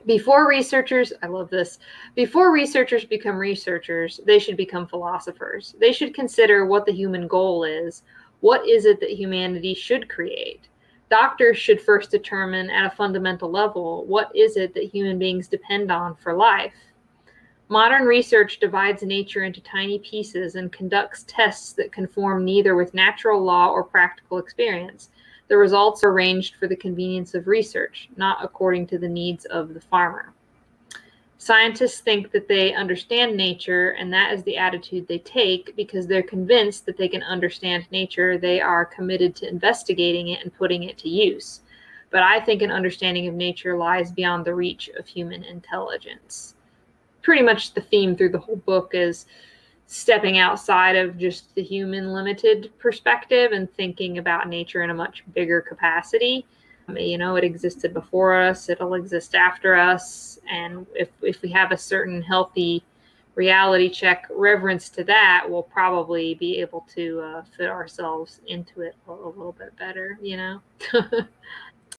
Before researchers, I love this, before researchers become researchers, they should become philosophers. They should consider what the human goal is. What is it that humanity should create? Doctors should first determine at a fundamental level, what is it that human beings depend on for life? Modern research divides nature into tiny pieces and conducts tests that conform neither with natural law or practical experience. The results are arranged for the convenience of research, not according to the needs of the farmer. Scientists think that they understand nature, and that is the attitude they take because they're convinced that they can understand nature. They are committed to investigating it and putting it to use. But I think an understanding of nature lies beyond the reach of human intelligence. Pretty much the theme through the whole book is stepping outside of just the human limited perspective and thinking about nature in a much bigger capacity. It existed before us, it'll exist after us, and if we have a certain healthy reality check reverence to that, we'll probably be able to fit ourselves into it a little bit better.